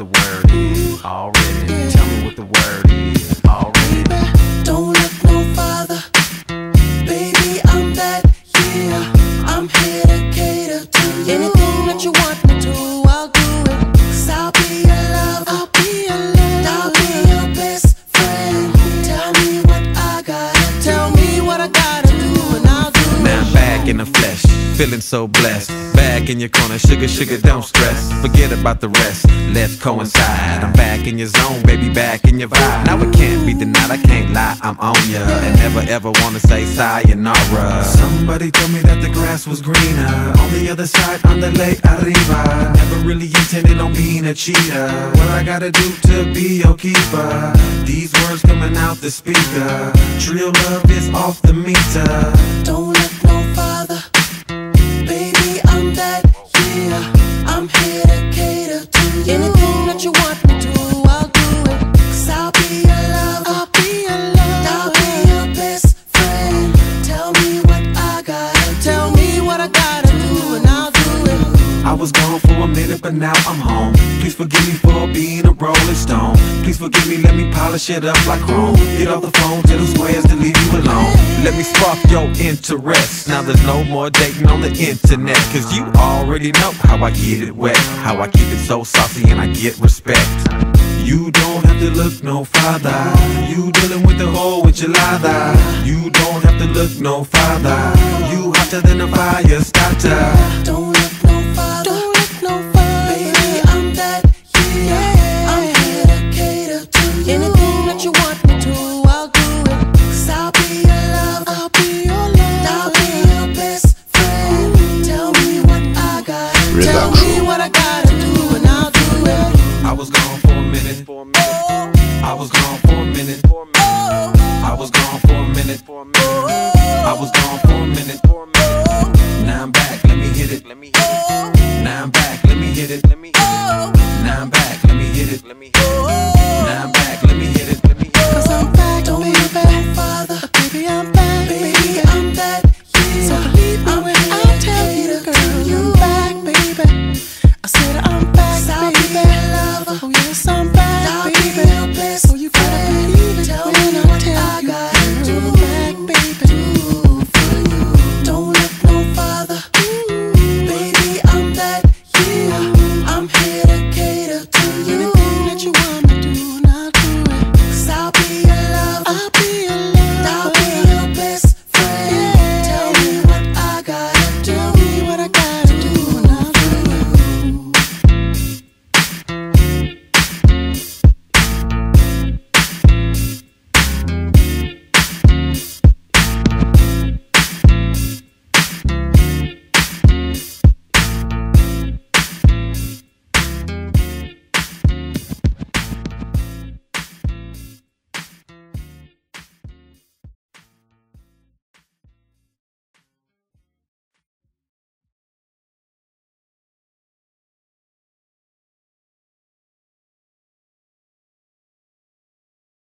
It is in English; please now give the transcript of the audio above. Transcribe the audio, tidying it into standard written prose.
the word is already. Tell me what the word is already. Don't look no farther, baby, I'm that, yeah. I'm here to cater to you. Anything that you want me to, I'll do it. 'Cause I'll be your lover, I'll be your lover, I'll be your best friend. Tell me what I gotta do, tell me what I gotta do, and I'll do it. Now I'm back in the flesh, feeling so blessed. Back in your corner, sugar, sugar, don't stress. Forget about the rest, let's coincide. I'm back in your zone, baby, back in your vibe. Now it can't be denied, I can't lie, I'm on ya. And never ever wanna say sayonara. Somebody told me that the grass was greener on the other side, on the lake arriba. Never really intended on being a cheater. What I gotta do to be your keeper? These words coming out the speaker. Trill love is off the meter. Don't look no farther, baby, I'm that, yeah. I'm here to cater to you. Anything that you want me to, I'll do it. 'Cause I'll be your lover, I'll be your lover, I'll be your best friend. Tell me what I gotta, tell me what I gotta do, and I'll do it. I was gone for a minute, but now I'm home. Please forgive me for being a rolling stone. Please forgive me, let me polish it up like chrome. Get off the phone, tell them squares to leave you alone. Let me spark your interest. Now there's no more dating on the internet. 'Cause you already know how I get it wet, how I keep it so saucy and I get respect. You don't have to look no farther. You dealing with the whole enchilada. You don't have to look no farther. You hotter than a fire starter. Don't look no farther, don't look no farther, baby, I'm that, yeah. I'm here to cater to you. Anything that you want me to, I'll do it. 'Cause I'll be your lover, I'll be your lover, I'll be your best friend. Tell me what I gotta, tell me what I gotta do, and I'll do it. I was gone for a minute. I was gone for a minute. I was gone for a minute. I was gone for a minute. Now I'm back, let me hit it. Now I'm back, let me hit it. Now I'm back, let me hit it. Now I'm back, let me hit it. 'Cause I'm back, don't look no farther, baby, I'm back, baby, I'm that, yeah. So believe me when I tell you, girl, I'm back, baby. I said I'm back, baby, oh yes,